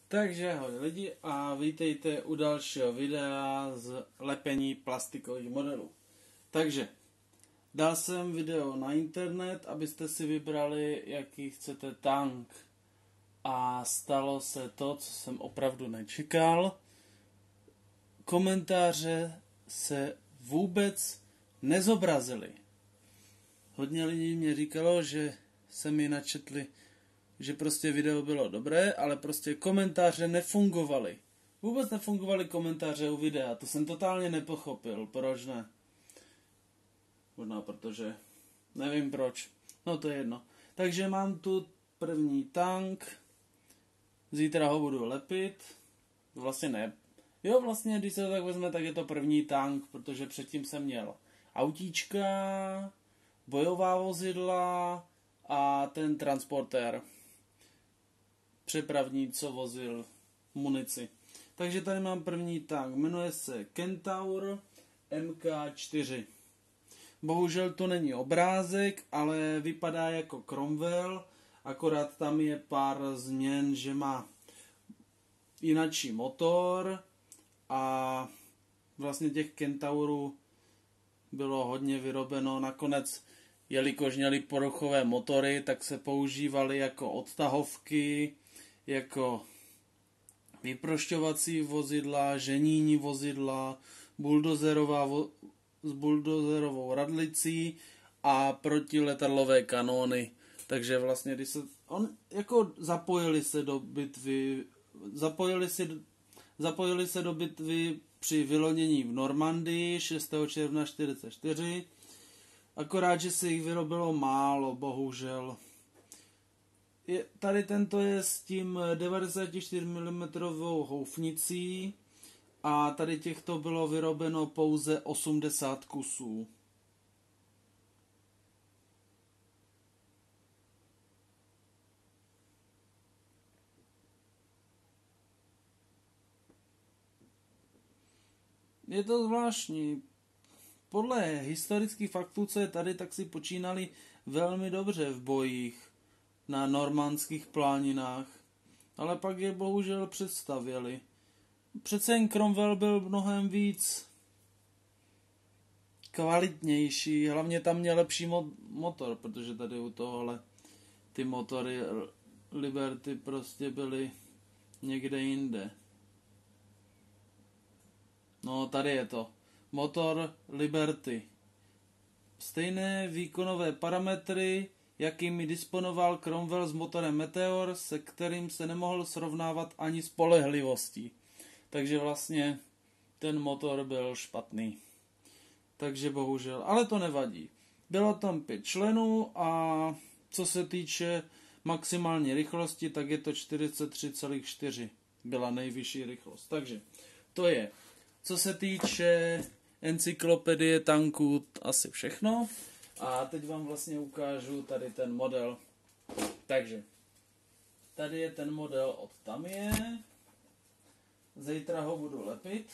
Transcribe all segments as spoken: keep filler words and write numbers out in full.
Takže ahoj lidi a vítejte u dalšího videa z lepení plastikových modelů. Takže dal jsem video na internet, abyste si vybrali, jaký chcete tank. A stalo se to, co jsem opravdu nečekal. Komentáře se vůbec nezobrazily. Hodně lidí mě říkalo, že se mi načetli, že prostě video bylo dobré, ale prostě komentáře nefungovaly. Vůbec nefungovaly komentáře u videa, to jsem totálně nepochopil, proč ne. Možná protože, nevím proč, no to je jedno. Takže mám tu první tank, zítra ho budu lepit, vlastně ne. Jo, vlastně, když se to tak vezme, tak je to první tank, protože předtím jsem měl autíčka, bojová vozidla a ten transportér přepravní, co vozil munici. Takže tady mám první tank, jmenuje se Kentaur M K čtyři. Bohužel to není obrázek, ale vypadá jako Cromwell, akorát tam je pár změn, že má jinačí motor a vlastně těch Kentaurů bylo hodně vyrobeno. Nakonec, jelikož měli poruchové motory, tak se používaly jako odtahovky, jako vyprošťovací vozidla, ženíní vozidla, buldozerová vo, s buldozerovou radlicí a protiletadlové kanóny. Takže vlastně, když se, on, jako zapojili se do bitvy, zapojili se, zapojili se do bitvy při vylonění v Normandii šestého června čtyřicet čtyři, akorát, že se jich vyrobilo málo, bohužel. Je, tady tento je s tím devadesát čtyři milimetrů houfnicí a tady těchto bylo vyrobeno pouze osmdesát kusů. Je to zvláštní. Podle historických faktů, co je tady, tak si počínali velmi dobře v bojích na normandských pláninách, ale pak je bohužel představěli. Přece jen Cromwell byl mnohem víc kvalitnější, hlavně tam měl lepší mo- motor, protože tady u tohohle ty motory Liberty prostě byly někde jinde. No, tady je to. Motor Liberty. Stejné výkonové parametry, jakými disponoval Cromwell s motorem Meteor, se kterým se nemohl srovnávat ani spolehlivostí. Takže vlastně ten motor byl špatný. Takže bohužel, ale to nevadí. Bylo tam pět členů a co se týče maximální rychlosti, tak je to čtyřicet tři celá čtyři. Byla nejvyšší rychlost. Takže to je, co se týče encyklopedie tanků, asi všechno. A teď vám vlastně ukážu tady ten model. Takže, tady je ten model od Tamiya. Zítra ho budu lepit.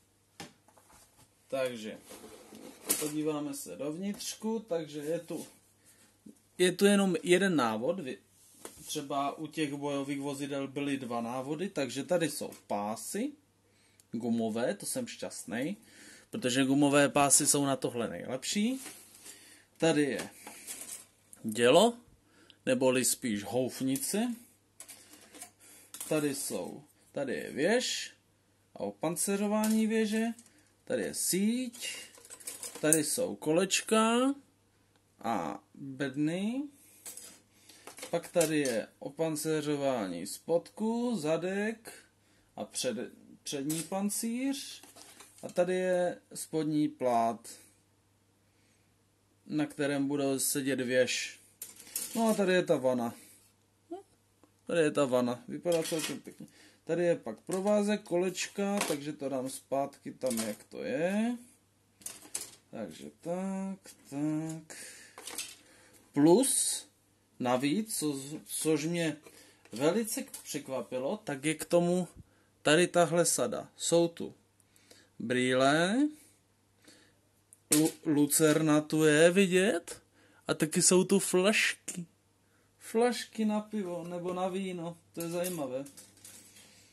Takže, podíváme se dovnitřku. Takže je tu, je tu jenom jeden návod. Třeba u těch bojových vozidel byly dva návody. Takže tady jsou pásy gumové, to jsem šťastný, protože gumové pásy jsou na tohle nejlepší. Tady je dělo, neboli spíš houfnice. Tady jsou, tady je věž a opancerování věže. Tady je síť, tady jsou kolečka a bedny. Pak tady je opancerování spodku, zadek a před, přední pancíř. A tady je spodní plát, na kterém bude sedět věž. No a tady je ta vana. Tady je ta vana. Vypadá celkem pěkně. Tady je pak provázek, kolečka, takže to dám zpátky tam, jak to je. Takže tak, tak. Plus, navíc, co, což mě velice překvapilo, tak je k tomu tady tahle sada. Jsou tu brýle, Lu- lucerna tu je vidět a taky jsou tu flašky. Flašky na pivo nebo na víno, to je zajímavé.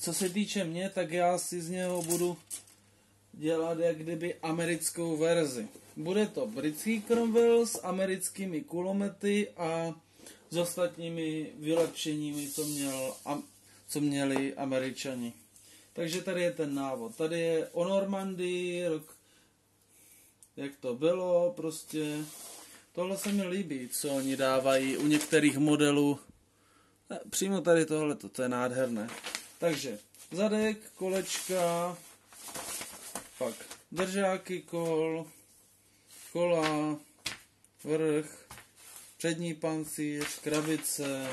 co se týče mě, tak já si z něho budu dělat jak kdyby americkou verzi. Bude to britský Cromwell s americkými kulomety a s ostatními vylepšeními, co, měl, co měli Američani. Takže tady je ten návod. Tady je o Normandii, rok, jak to bylo, prostě. Tohle se mi líbí, co oni dávají u některých modelů. Přímo tady tohle, to je nádherné. Takže zadek, kolečka, pak držáky kol, kola, vrch, přední pancíř, krabice,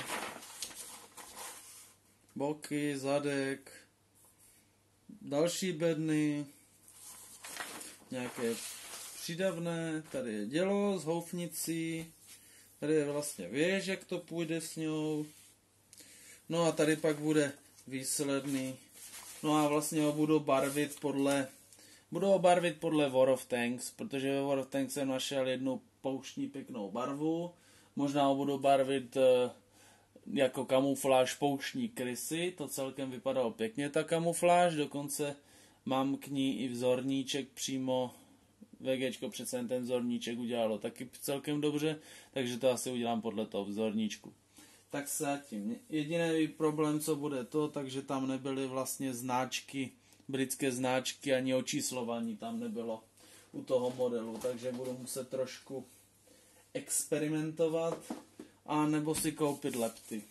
boky, zadek, další bedny, nějaké přidavné, tady je dělo s houfnicí, tady je vlastně věž, jak to půjde s ňou, no a tady pak bude výsledný, no a vlastně ho budu barvit podle, budu ho barvit podle War of Tanks, protože ve War of Tanks jsem našel jednu pouštní pěknou barvu, možná ho budu barvit jako kamufláž pouštní krysy, to celkem vypadalo pěkně ta kamufláž, dokonce mám k ní i vzorníček přímo, VGčko přece ten vzorníček udělalo taky celkem dobře, takže to asi udělám podle toho vzorníčku. Tak se zatím, jediný problém, co bude to, takže tam nebyly vlastně značky, britské značky, ani očíslování tam nebylo u toho modelu, takže budu muset trošku experimentovat a nebo si koupit lepty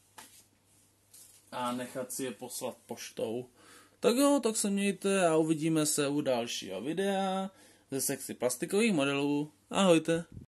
a nechat si je poslat poštou. Tak jo, tak se mějte a uvidíme se u dalšího videa ze sekci plastikových modelů. Ahojte.